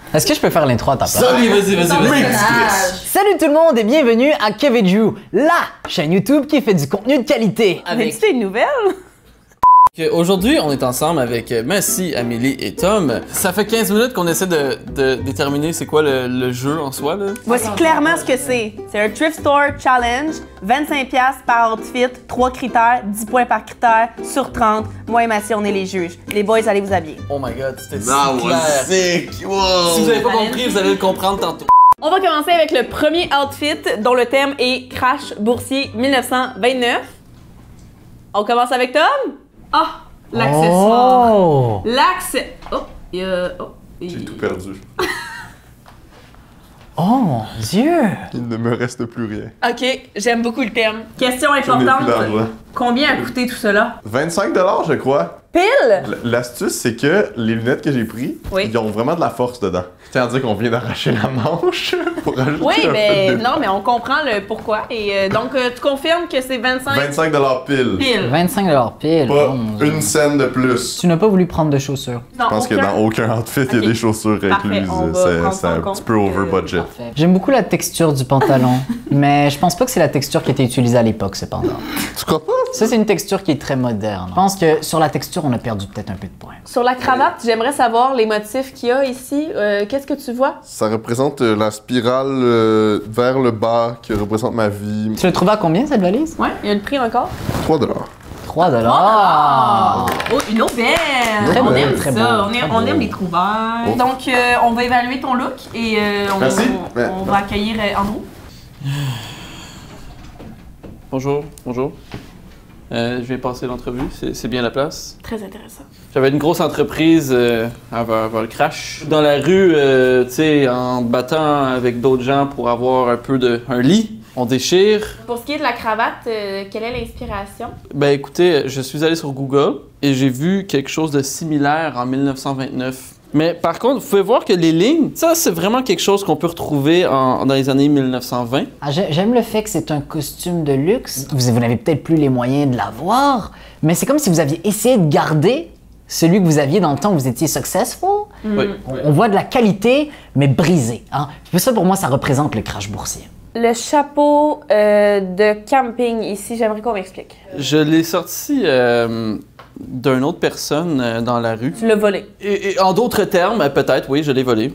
Est-ce que je peux faire l'intro à ta place? Salut, vas-y. Salut tout le monde et bienvenue à Kev & Drew, la chaîne YouTube qui fait du contenu de qualité. Avec une nouvelle? Aujourd'hui, on est ensemble avec Massy, Amélie et Tom. Ça fait 15 minutes qu'on essaie de déterminer c'est quoi le jeu en soi, là. Voici clairement ce que c'est. C'est un Thrift Store Challenge, 25$ par outfit, 3 critères, 10 points par critère, sur 30. Moi et Massy, on est les juges. Les boys, allez vous habiller. Oh my god, c'était si That was clair. sick! Wow! Si vous avez pas compris, vous allez le comprendre tantôt. On va commencer avec le premier outfit dont le thème est Crash boursier 1929. On commence avec Tom? Ah! L'accessoire. Oh! J'ai tout perdu. Oh mon Dieu! Il ne me reste plus rien. Ok, j'aime beaucoup le thème. Question Je n'ai plus importante. d'argent. Combien a coûté tout cela? 25 je crois. Pile? L'astuce, c'est que les lunettes que j'ai prises, Oui. ils ont vraiment de la force dedans. C'est-à-dire qu'on vient d'arracher la manche pour ajouter Oui, un mais peu de... non, mais on comprend le pourquoi. Et donc, tu confirmes que c'est 25 25 pile. pile. 25 pile. Pas Oh, mon Dieu. une scène de plus. Tu n'as pas voulu prendre de chaussures. Non, Je pense que aucun. dans aucun outfit, il y a Ok. des chaussures Parfait, incluses. on va prendre C'est ça en un compte. petit peu over budget. Parfait. J'aime beaucoup la texture du pantalon, mais je pense pas que c'est la texture qui était utilisée à l'époque cependant. Tu crois pas? Ça, c'est une texture qui est très moderne. Je pense que sur la texture, on a perdu peut-être un peu de points. Sur la cravate, j'aimerais savoir les motifs qu'il y a ici. Qu'est-ce que tu vois? Ça représente la spirale vers le bas qui représente ma vie. Tu l'as trouvé à combien cette valise? Ouais, il y a le prix encore. 3 $. 3 Oh, une aubaine! Très on beau, aime très ça, beau, on, très on beau. aime les trouvailles. Oh. Donc, on va évaluer ton look et Merci. on va accueillir Andrew. Bonjour. Je viens passer l'entrevue, c'est bien la place. Très intéressant. J'avais une grosse entreprise avant le crash. Dans la rue, tu sais, en battant avec d'autres gens pour avoir un peu un lit, on déchire. Pour ce qui est de la cravate, quelle est l'inspiration? Ben écoutez, je suis allé sur Google et j'ai vu quelque chose de similaire en 1929. Mais par contre, vous pouvez voir que les lignes, ça c'est vraiment quelque chose qu'on peut retrouver dans les années 1920. Ah, j'aime le fait que c'est un costume de luxe. Vous n'avez peut-être plus les moyens de l'avoir, mais c'est comme si vous aviez essayé de garder celui que vous aviez dans le temps où vous étiez successful. Oui. On voit de la qualité, mais brisée. Hein? Ça, pour moi, ça représente le crash boursier. Le chapeau de camping ici, j'aimerais qu'on m'explique. Je l'ai sorti d'une autre personne dans la rue. Tu l'as volé. Et en d'autres termes, peut-être, oui, je l'ai volé.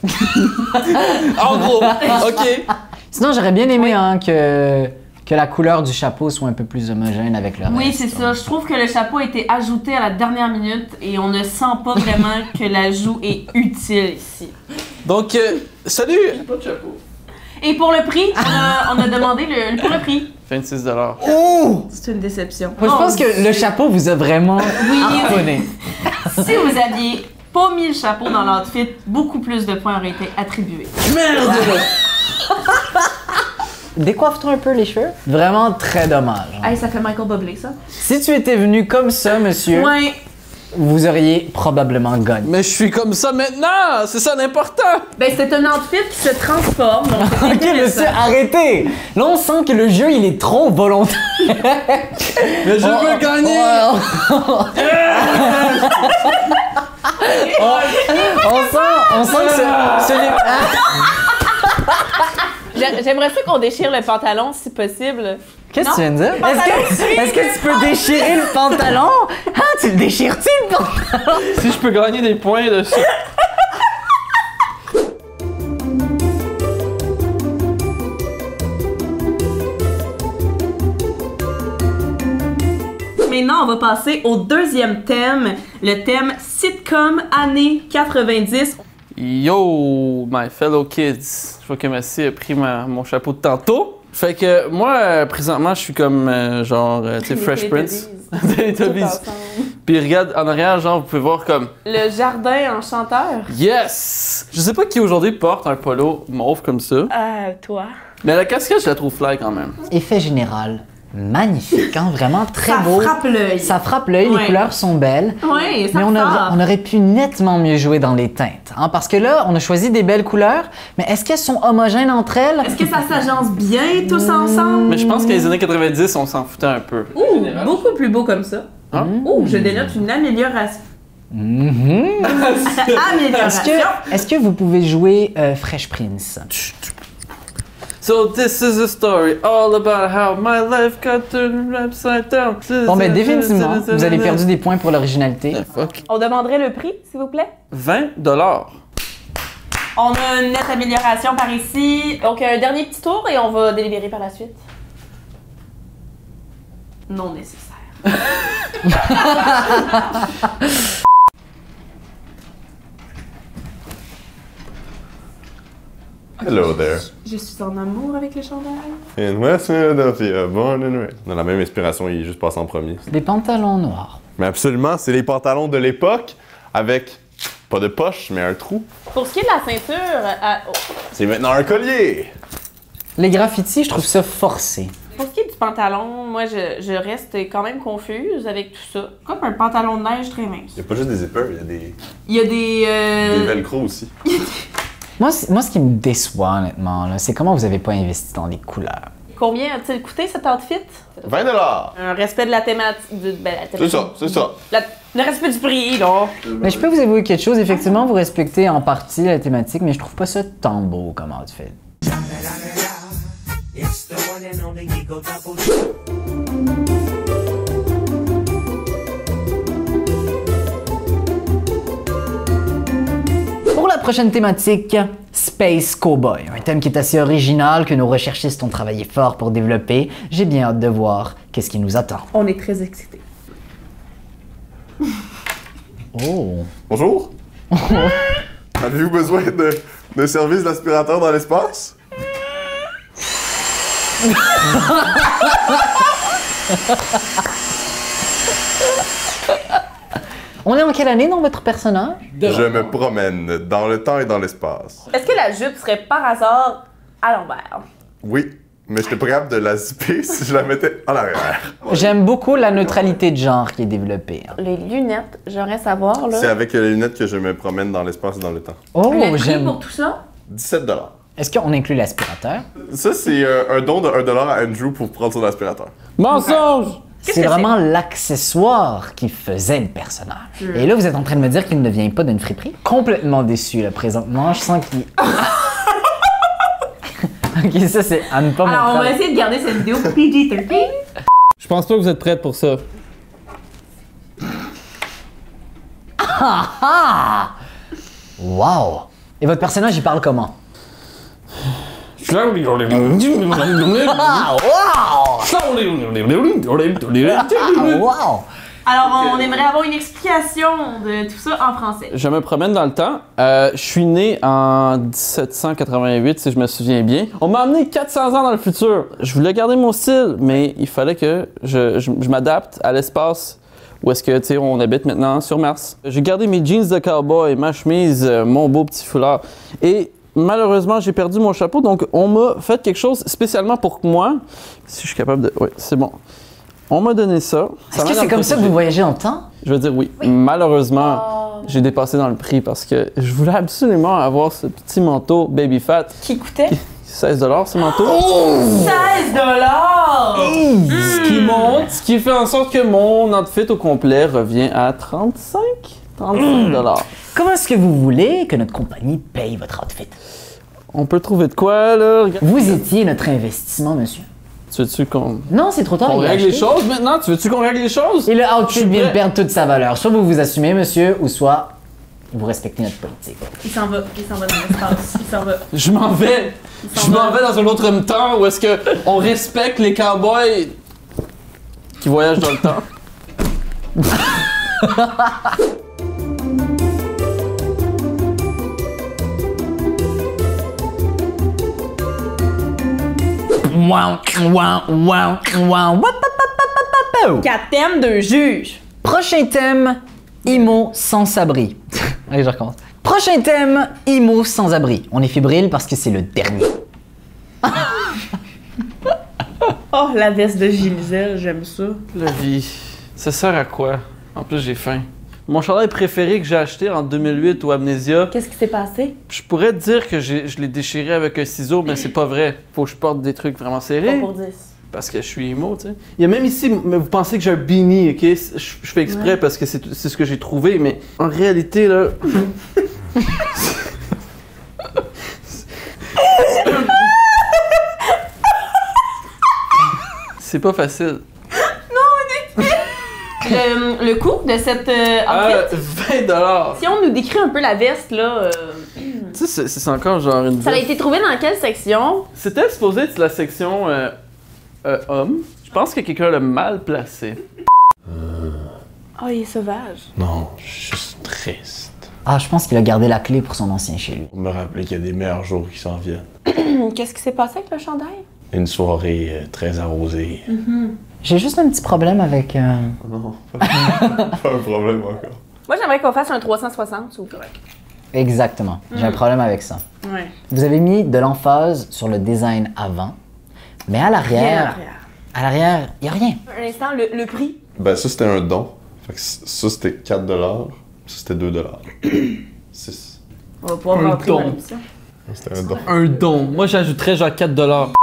En gros, ok. Sinon, j'aurais bien aimé hein, que la couleur du chapeau soit un peu plus homogène avec le Oui, reste. c'est ça. Je trouve que le chapeau a été ajouté à la dernière minute et on ne sent pas vraiment que l'ajout est utile ici. Donc, salut! J'ai pas de chapeau. Et pour le prix, on a demandé pour le prix. 26 $. Oh! C'est une déception. Moi, je pense que le chapeau vous a vraiment harponné. Si vous aviez pas mis le chapeau dans l'outfit, beaucoup plus de points auraient été attribués. Merde! Décoiffe-toi un peu les cheveux. Vraiment très dommage. hein. Hey, ça fait Michael Bublé, ça. Si tu étais venu comme ça, monsieur, Ouais. vous auriez probablement gagné. Mais je suis comme ça maintenant! C'est ça l'important! Ben, c'est un outfit qui se transforme, donc c'est Ok, intéressant. monsieur, arrêtez! Là, on sent que le jeu, il est trop volontaire. Mais je veux gagner! On sent que ce n'est J'aimerais ça qu'on déchire le pantalon, si possible. Qu'est-ce que Non. tu viens de dire? Est-ce que tu peux déchirer le pantalon? Ah, tu le déchires-tu, le pantalon? Si je peux gagner des points dessus. Maintenant, on va passer au deuxième thème, le thème sitcom années 90. Yo, my fellow kids. Je vois que Massy a pris mon chapeau de tantôt. Fait que moi, présentement, je suis comme tu sais, Fresh Prince. Teletubbies. Puis regarde, en arrière, genre, vous pouvez voir comme Le jardin enchanteur. Yes! Je sais pas qui aujourd'hui porte un polo mauve comme ça. Toi. Mais la casquette, je la trouve fly quand même. Effet général, magnifique, hein? Vraiment très Ça beau. frappe l'œil. Ça frappe l'œil, Ouais. les couleurs sont belles. Oui, ça Mais frappe. on aurait pu nettement mieux jouer dans les teintes. Hein? Parce que là, on a choisi des belles couleurs, mais est-ce qu'elles sont homogènes entre elles? Est-ce que ça s'agence bien tous ensemble? Mais je pense que les années 90, on s'en foutait un peu. Ouh, beaucoup plus beau comme ça. Hein? Ouh, je dénote une amélioration. Amélioration. Est-ce que vous pouvez jouer Fresh Prince? So this is a story all about how my life got turned upside down. Bon, ben définitivement, vous avez perdu des points pour l'originalité. Fuck. On demanderait le prix, s'il vous plaît? 20 On a une nette amélioration par ici. Donc, un dernier petit tour et on va délibérer par la suite. Non nécessaire. Hello there. Je suis en amour avec le chandail. In West Philadelphia, born and raised. On a la même inspiration, il est juste passé en premier. Des pantalons noirs. Mais absolument, c'est les pantalons de l'époque avec pas de poche, mais un trou. Pour ce qui est de la ceinture, C'est maintenant un collier. Les graffitis, je trouve ça forcé. pour ce qui est du pantalon, moi, je reste quand même confuse avec tout ça. Comme un pantalon de neige très mince. Il y a pas juste des zippers, il y a des, Il y a des... des velcro aussi. Moi, ce qui me déçoit, honnêtement, là, c'est comment vous avez pas investi dans les couleurs. Combien a-t-il coûté cet outfit? 20 $. Un respect de la thématique. C'est ça, c'est ça. Le respect du prix, là. Mais je peux vous avouer quelque chose, effectivement, vous respectez en partie la thématique, mais je trouve pas ça tant beau comme outfit. Pour la prochaine thématique, Space Cowboy, un thème qui est assez original, que nos recherchistes ont travaillé fort pour développer. J'ai bien hâte de voir qu'est-ce qui nous attend. On est très excités. Oh! Bonjour. Avez-vous besoin de service d'aspirateur dans l'espace? On est en quelle année dans votre personnage? Je me promène dans le temps et dans l'espace. Est-ce que la jupe serait par hasard à l'envers? Oui, mais j'étais pas capable de la zipper si je la mettais en arrière. J'aime beaucoup la neutralité de genre qui est développée. Les lunettes, j'aimerais savoir, là. C'est avec les lunettes que je me promène dans l'espace et dans le temps. Oh, Le prix j'aime. pour tout ça? 17 $. Est-ce qu'on inclut l'aspirateur? Ça, c'est un don de 1 $ à Andrew pour prendre son aspirateur. Mensonge! Qu'est-ce C'est que vraiment l'accessoire qui faisait le personnage. Et là, vous êtes en train de me dire qu'il ne vient pas d'une friperie? Complètement déçu, là, présentement. Je sens qu'il... Ok, ça, c'est à ne pas Alors, on montrer. va essayer de garder cette vidéo PG-13. Je pense pas que vous êtes prête pour ça. Ah! Wow! Et votre personnage, il parle comment? Ah, wow! Alors, on aimerait avoir une explication de tout ça en français. Je me promène dans le temps. Je suis né en 1788, si je me souviens bien. On m'a amené 400 ans dans le futur. Je voulais garder mon style, mais il fallait que je m'adapte à l'espace où est-ce que, tu sais, on habite maintenant sur Mars. J'ai gardé mes jeans de cowboy, ma chemise, mon beau petit foulard. Et malheureusement, j'ai perdu mon chapeau, donc on m'a fait quelque chose spécialement pour moi. Si je suis capable de... Oui, c'est bon. On m'a donné ça. Est-ce que c'est comme ça que vous voyagez dans le temps? Je veux dire oui. Malheureusement, j'ai dépassé dans le prix parce que je voulais absolument avoir ce petit manteau Baby Fat. Qui coûtait? 16 $ ce manteau. 16 $! Ce qui monte, ce qui fait en sorte que mon outfit au complet revient à 35 $. Comment est-ce que vous voulez que notre compagnie paye votre outfit? On peut trouver de quoi, là? Regarde. Vous étiez notre investissement, monsieur. Tu veux-tu qu'on Non, c'est trop tard. il a règle les acheté. choses maintenant? Tu veux-tu qu'on règle les choses? Et le Je outfit suis vient de prêt. perdre toute sa valeur. Soit vous vous assumez, monsieur, ou soit vous respectez notre politique. Il s'en va dans l'espace. Il s'en va. Je m'en vais. s'en Je m'en va. vais dans un autre temps où est-ce que on respecte les cowboys qui voyagent dans le temps. Wow, wow, wow, wow. Quatre thèmes de juge. Prochain thème, IMO sans abri. Allez, je recommence. Prochain thème, IMO sans abri. On est fébrile parce que c'est le dernier. Oh, la veste de Gisèle, j'aime ça. La vie, ça sert à quoi? En plus, j'ai faim. Mon chandail préféré que j'ai acheté en 2008 au Amnesia, Qu'est-ce qui s'est passé? je pourrais te dire que je l'ai déchiré avec un ciseau, mais c'est pas vrai. Faut que je porte des trucs vraiment 3 serrés. pour 10. parce que je suis emo, tu sais. Il y a même ici, mais vous pensez que j'ai un beanie, ok? Je fais exprès parce que c'est ce que j'ai trouvé, mais en réalité, là... C'est pas facile. Le coût de cette outfit, 20$! si on nous décrit un peu la veste, là... Tu sais, c'est encore genre une Ça a veste. été trouvé dans quelle section? C'était supposé être la section homme. Je pense que quelqu'un l'a mal placé. Oh, il est sauvage. Non, je suis juste triste. Ah, je pense qu'il a gardé la clé pour son ancien chez lui. Pour me rappeler qu'il y a des meilleurs jours qui s'en viennent. Qu'est-ce qui s'est passé avec le chandail? Une soirée très arrosée. J'ai juste un petit problème avec... Non, pas un problème encore. Moi, j'aimerais qu'on fasse un 360, s'il vous plaît. Exactement. J'ai un problème avec ça. Ouais. Vous avez mis de l'emphase sur le design avant, mais à l'arrière, il n'y a rien. Un instant, le prix. Ben, ça, c'était un don. Fait que ça, c'était 4$. Ça, c'était 2$. 6. On va pouvoir Un rentrer don. dans l'émission. C'était un don. Un don. Moi, j'ajouterais genre 4$.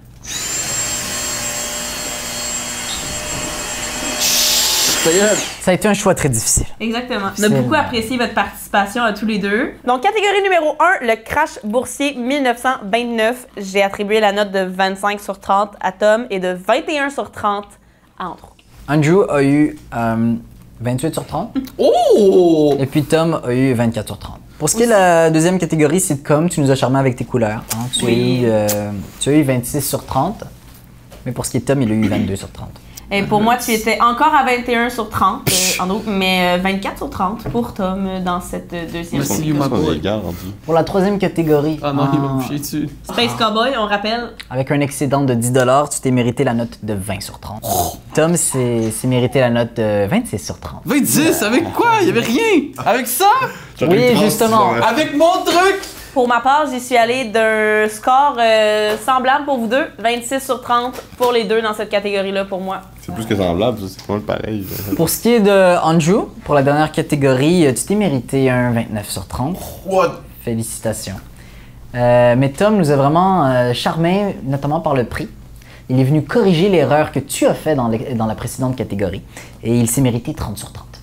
Ça a été un choix très difficile. Exactement. On a C'est beaucoup vrai. apprécié votre participation à tous les deux. Donc, catégorie numéro 1, le crash boursier 1929. J'ai attribué la note de 25 sur 30 à Tom et de 21 sur 30 à Andrew. Andrew a eu 28 sur 30, Oh! et puis Tom a eu 24 sur 30. Pour ce qui est de la deuxième catégorie, sitcom, tu nous as charmé avec tes couleurs. Hein. Tu as eu 26 sur 30, mais pour ce qui est de Tom, il a eu 22 sur 30. Et pour moi, tu étais encore à 21 sur 30, Andrew, mais 24 sur 30 pour Tom dans cette deuxième Merci, catégorie. you my boy. Pour la troisième catégorie, Ah non, il va me chier dessus. Space Cowboy, on rappelle. avec un excédent de 10$, tu t'es mérité la note de 20 sur 30. Tom s'est mérité la note de 26 sur 30. 26, avec quoi? Il y avait rien! Avec ça? Oui, justement. Avec mon truc! Pour ma part, j'y suis allée d'un score semblable pour vous deux, 26 sur 30 pour les deux dans cette catégorie-là pour moi. C'est plus que semblable, ça, c'est pas mal pareil. Pour ce qui est de Andrew, pour la dernière catégorie, tu t'es mérité un 29 sur 30. What? Félicitations. Mais Tom nous a vraiment charmé, notamment par le prix. Il est venu corriger l'erreur que tu as faite dans la précédente catégorie. Et il s'est mérité 30 sur 30.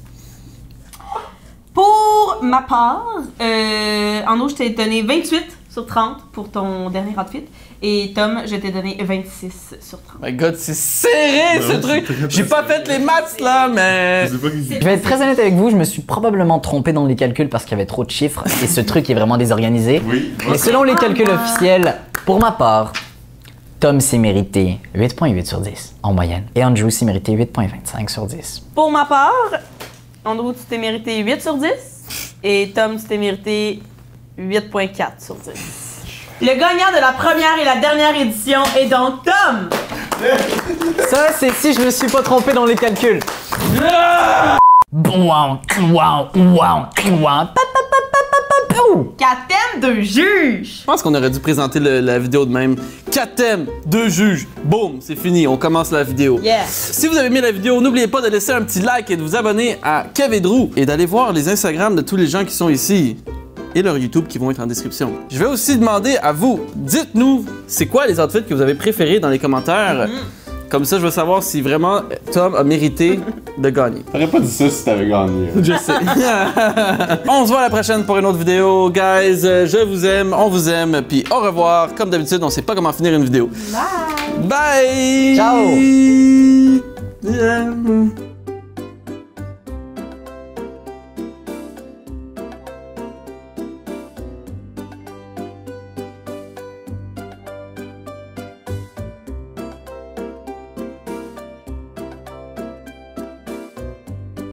Pour ma part, Andrew, je t'ai donné 28 sur 30 pour ton dernier outfit. Et Tom, je t'ai donné 26 sur 30. My god, c'est serré ce truc! J'ai pas fait les maths là, mais. Je sais pas qui Je vais être très honnête avec vous, je me suis probablement trompé dans les calculs parce qu'il y avait trop de chiffres et ce truc est vraiment désorganisé. Oui. Mais selon les calculs officiels, pour ma part, Tom s'est mérité 8.8 sur 10 en moyenne et Andrew s'est mérité 8.25 sur 10. Pour ma part, Andrew, tu t'es mérité 8 sur 10. Et Tom, tu t'es mérité 8.4 sur 10. Le gagnant de la première et la dernière édition est donc Tom! Ça, c'est si je me suis pas trompé dans les calculs. Quatrième de juge! Je pense qu'on aurait dû présenter la vidéo de même. 4 thèmes, 2 juges. Boum, c'est fini, on commence la vidéo. Yeah! Si vous avez aimé la vidéo, n'oubliez pas de laisser un petit like et de vous abonner à Kev et Drew et d'aller voir les Instagram de tous les gens qui sont ici et leur YouTube qui vont être en description. Je vais aussi demander à vous, dites-nous c'est quoi les outfits que vous avez préférés dans les commentaires. Comme ça, je veux savoir si vraiment Tom a mérité de gagner. T'aurais pas dit ça si t'avais gagné. Je sais. On se voit à la prochaine pour une autre vidéo, guys. Je vous aime, on vous aime, puis au revoir. Comme d'habitude, on sait pas comment finir une vidéo. Bye! Bye! Ciao! Yeah.